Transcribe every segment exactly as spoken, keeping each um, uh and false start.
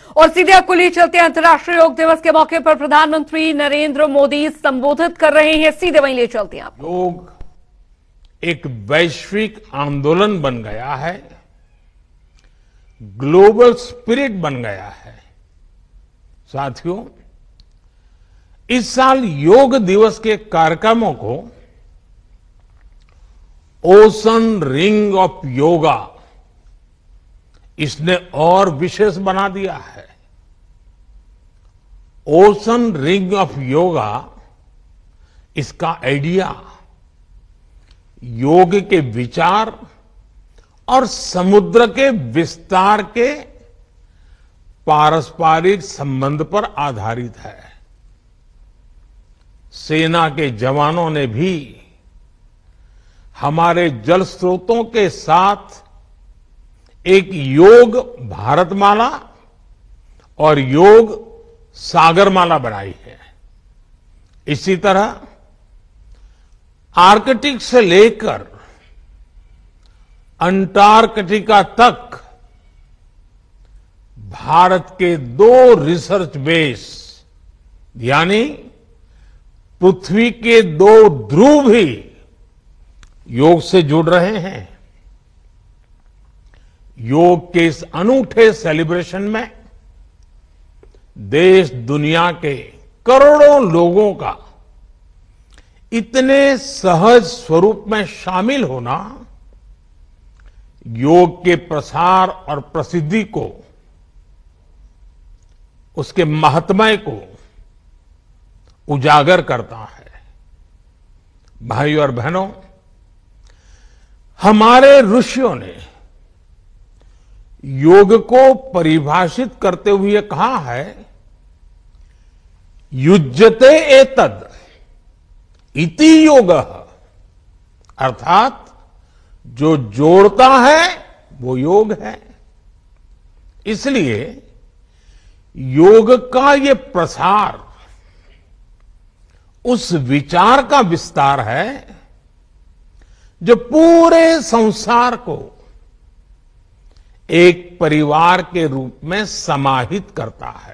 और सीधे आपको लिए चलते हैं अंतर्राष्ट्रीय योग दिवस के मौके पर प्रधानमंत्री नरेंद्र मोदी संबोधित कर रहे हैं। सीधे वहीं ले चलते हैं आप। योग एक वैश्विक आंदोलन बन गया है, ग्लोबल स्पिरिट बन गया है। साथियों, इस साल योग दिवस के कार्यक्रमों को ओशन रिंग ऑफ योगा इसने और विशेष बना दिया है। ओशन रिंग ऑफ योगा, इसका आइडिया योग के विचार और समुद्र के विस्तार के पारस्परिक संबंध पर आधारित है। सेना के जवानों ने भी हमारे जल स्रोतों के साथ एक योग भारतमाला और योग सागरमाला बनाई है। इसी तरह आर्कटिक से लेकर अंटार्कटिका तक भारत के दो रिसर्च बेस यानी पृथ्वी के दो ध्रुव भी योग से जुड़ रहे हैं। योग के इस अनूठे सेलिब्रेशन में देश दुनिया के करोड़ों लोगों का इतने सहज स्वरूप में शामिल होना योग के प्रसार और प्रसिद्धि को, उसके महात्म्य को उजागर करता है। भाइयों और बहनों, हमारे ऋषियों ने योग को परिभाषित करते हुए कहा है, युज्यते एतद इति योग, अर्थात जो जोड़ता है वो योग है। इसलिए योग का ये प्रसार उस विचार का विस्तार है जो पूरे संसार को एक परिवार के रूप में समाहित करता है।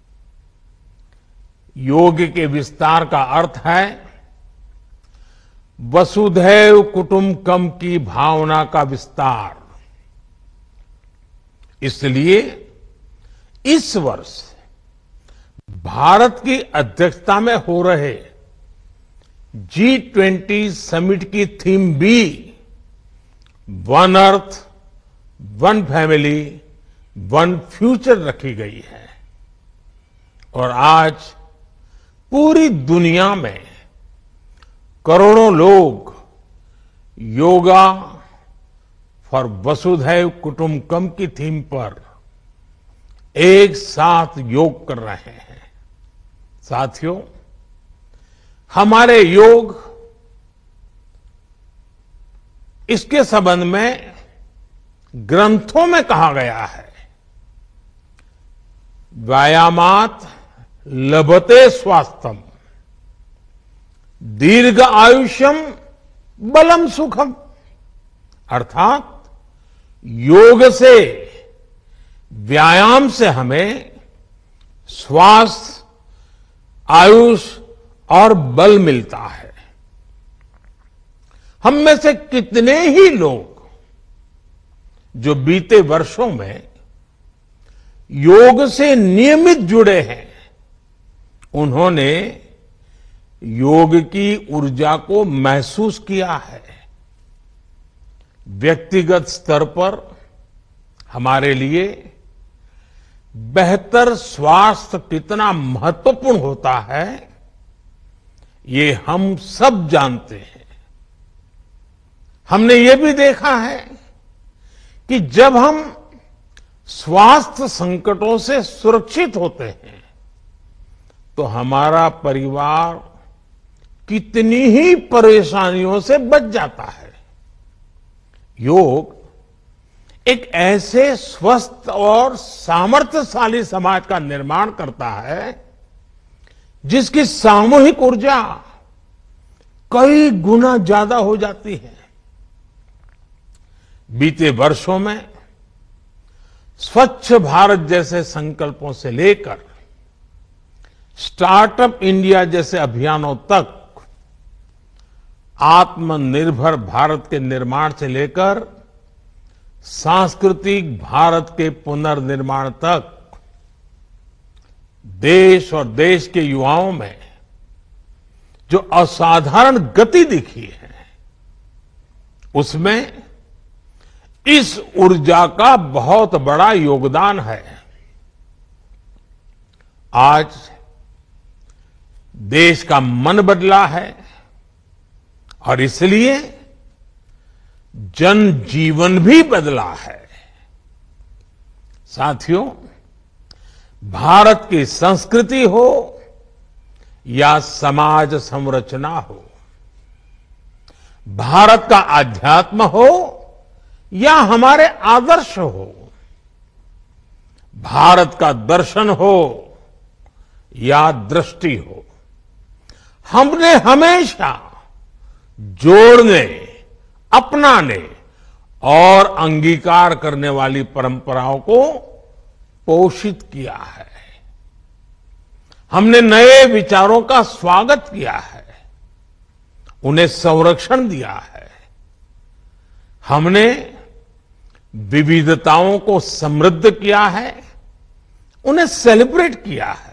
योग के विस्तार का अर्थ है वसुधैव कुटुंबकम की भावना का विस्तार। इसलिए इस वर्ष भारत की अध्यक्षता में हो रहे जी ट्वेंटी समिट की थीम भी one earth, one family, one future रखी गई है। और आज पूरी दुनिया में करोड़ों लोग योगा फॉर वसुधैव कुटुंबकम की थीम पर एक साथ योग कर रहे हैं। साथियों, हमारे योग इसके संबंध में ग्रंथों में कहा गया है, व्यायामात लभते स्वास्थ्यम दीर्घ आयुष्यम बलम सुखम, अर्थात योग से, व्यायाम से हमें स्वास्थ्य, आयुष और बल मिलता है। हम में से कितने ही लोग जो बीते वर्षों में योग से नियमित जुड़े हैं, उन्होंने योग की ऊर्जा को महसूस किया है। व्यक्तिगत स्तर पर हमारे लिए बेहतर स्वास्थ्य कितना महत्वपूर्ण होता है, ये हम सब जानते हैं। हमने ये भी देखा है कि जब हम स्वास्थ्य संकटों से सुरक्षित होते हैं तो हमारा परिवार कितनी ही परेशानियों से बच जाता है। योग एक ऐसे स्वस्थ और सामर्थ्यशाली समाज का निर्माण करता है जिसकी सामूहिक ऊर्जा कई गुना ज्यादा हो जाती है। बीते वर्षों में स्वच्छ भारत जैसे संकल्पों से लेकर स्टार्टअप इंडिया जैसे अभियानों तक, आत्मनिर्भर भारत के निर्माण से लेकर सांस्कृतिक भारत के पुनर्निर्माण तक देश और देश के युवाओं में जो असाधारण गति दिखी है, उसमें इस ऊर्जा का बहुत बड़ा योगदान है। आज देश का मन बदला है और इसलिए जनजीवन भी बदला है। साथियों, भारत की संस्कृति हो या समाज संरचना हो, भारत का आध्यात्म हो या हमारे आदर्श हो, भारत का दर्शन हो या दृष्टि हो, हमने हमेशा जोड़ने, अपनाने और अंगीकार करने वाली परंपराओं को पोषित किया है। हमने नए विचारों का स्वागत किया है, उन्हें संरक्षण दिया है। हमने विविधताओं को समृद्ध किया है, उन्हें सेलिब्रेट किया है।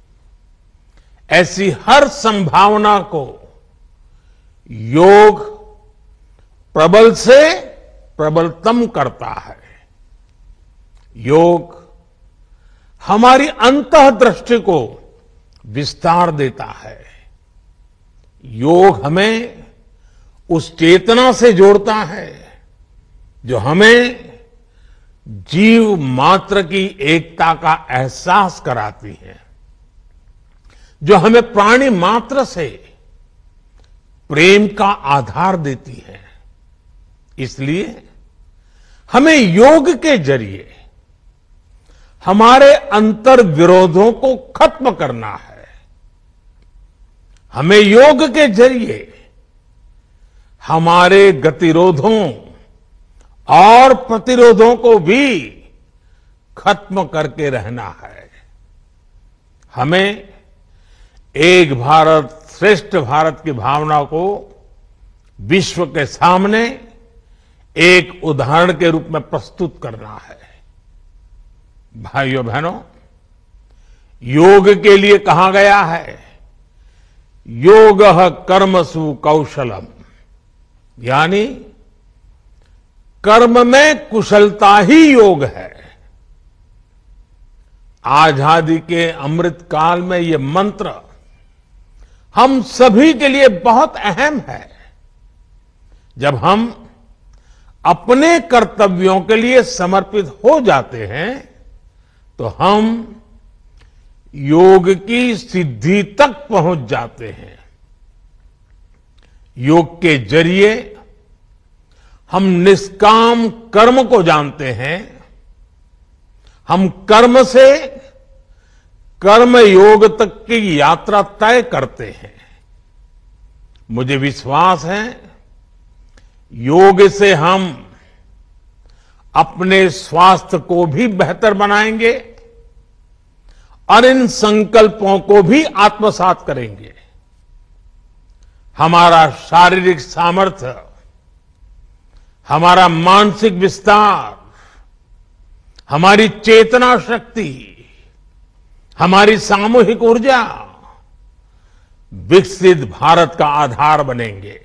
ऐसी हर संभावना को योग प्रबल से प्रबलतम करता है। योग हमारी अंतःदृष्टि को विस्तार देता है। योग हमें उस चेतना से जोड़ता है जो हमें जीव मात्र की एकता का एहसास कराती है, जो हमें प्राणी मात्र से प्रेम का आधार देती है। इसलिए हमें योग के जरिए हमारे अंतर विरोधों को खत्म करना है। हमें योग के जरिए हमारे गतिरोधों और प्रतिरोधों को भी खत्म करके रहना है। हमें एक भारत श्रेष्ठ भारत की भावना को विश्व के सामने एक उदाहरण के रूप में प्रस्तुत करना है। भाइयों बहनों, योग के लिए कहा गया है, योगः कर्मसु कौशलम, यानी कर्म में कुशलता ही योग है। आजादी के अमृत काल में ये मंत्र हम सभी के लिए बहुत अहम है। जब हम अपने कर्तव्यों के लिए समर्पित हो जाते हैं तो हम योग की सिद्धि तक पहुंच जाते हैं। योग के जरिए हम निष्काम कर्म को जानते हैं। हम कर्म से कर्म योग तक की यात्रा तय करते हैं। मुझे विश्वास है, योग से हम अपने स्वास्थ्य को भी बेहतर बनाएंगे और इन संकल्पों को भी आत्मसात करेंगे। हमारा शारीरिक सामर्थ्य, हमारा मानसिक विस्तार, हमारी चेतना शक्ति, हमारी सामूहिक ऊर्जा विकसित भारत का आधार बनेंगे।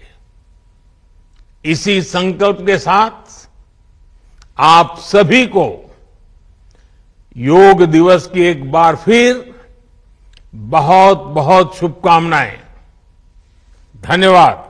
इसी संकल्प के साथ आप सभी को योग दिवस की एक बार फिर बहुत बहुत शुभकामनाएं। धन्यवाद।